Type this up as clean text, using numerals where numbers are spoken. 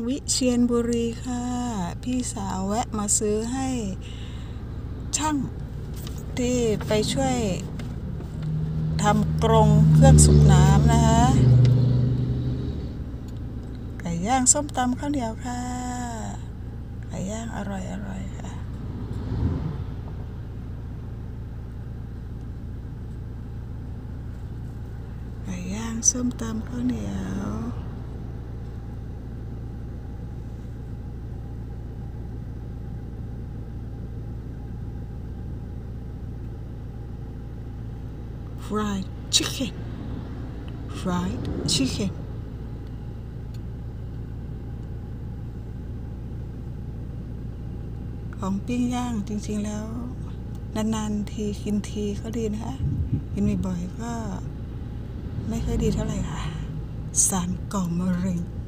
วิเชียรบุรีค่ะพี่สาวแวะมาซื้อให้ช่างที่ไปช่วยทำกรงเครื่องสูบน้ำนะคะไก่ย่างส้มตำข้าวเหนียวค่ะไก่ย่างอร่อยค่ะไก่ย่างส้มตำข้าวเหนียวfried chickenของปิ้งย่างจริงๆแล้วนานๆทีกินทีก็ดีนะคะกินบ่อยๆก็ไม่ค่อยดีเท่าไหร่ค่ะสารก่อมะเร็ง